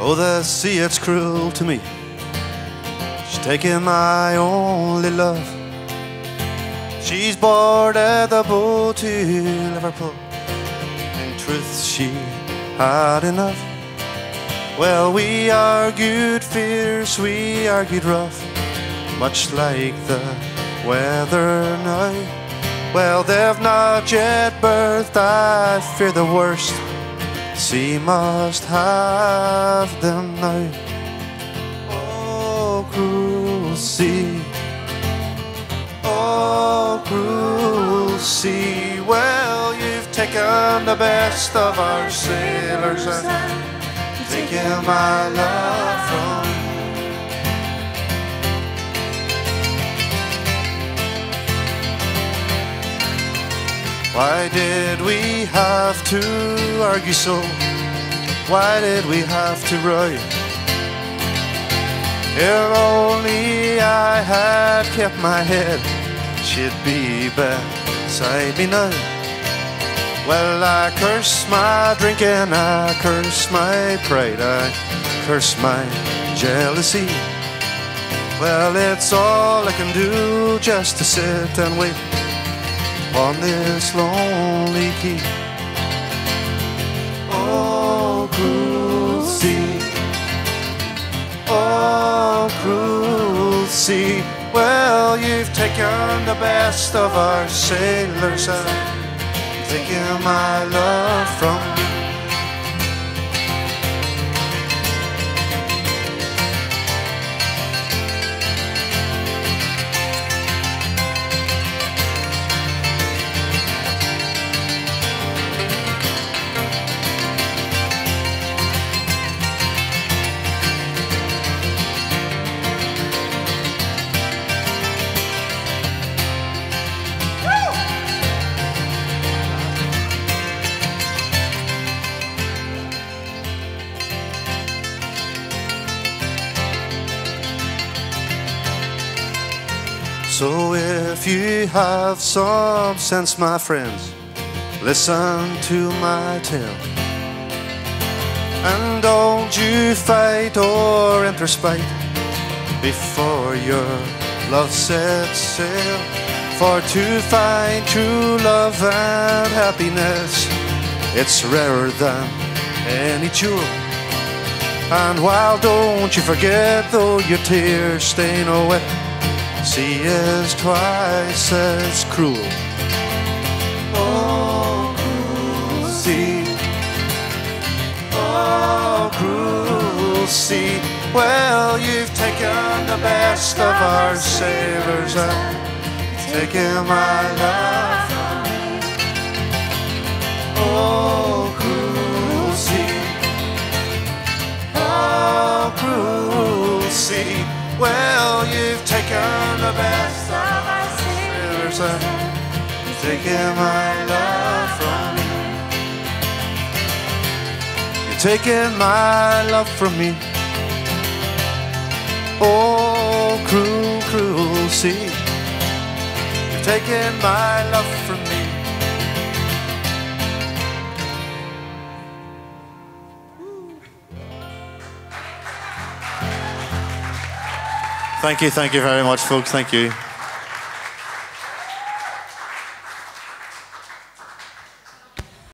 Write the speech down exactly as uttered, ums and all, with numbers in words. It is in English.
Oh, the sea, it's cruel to me. She's taking my only love. She's boarded the boat to Liverpool. In truth, she had enough. Well, we argued fierce, we argued rough, much like the weather now. Well, they've not yet birthed, I fear the worst. Sea must have them now. Oh, cruel sea. Oh, cruel sea. Well, you've taken the best of our sailors and taken my love from me. Why did we have to argue so? Why did we have to row? If only I had kept my head, she'd be beside me now. Well, I curse my drinking, I curse my pride, I curse my jealousy. Well, it's all I can do just to sit and wait on this lonely quay. Oh, cruel sea. Oh, cruel sea. Well, you've taken the best of our sailors and taken my love from me. So if you have some sense, my friends, listen to my tale. And don't you fight or enter spite before your love sets sail. For to find true love and happiness, it's rarer than any jewel. And while don't you forget, though your tears stain or wet, sea is twice as cruel. Oh, cruel sea. Oh, cruel sea. Well, you've taken the best of our sailors and taken my love from me. Oh, cruel sea. Oh, cruel sea. Well, you've taken the best of our sailors and taken my love from me. You've taken my love from me. Oh, cruel, cruel sea. You've taken my love from me. Thank you, thank you very much, folks. Thank you.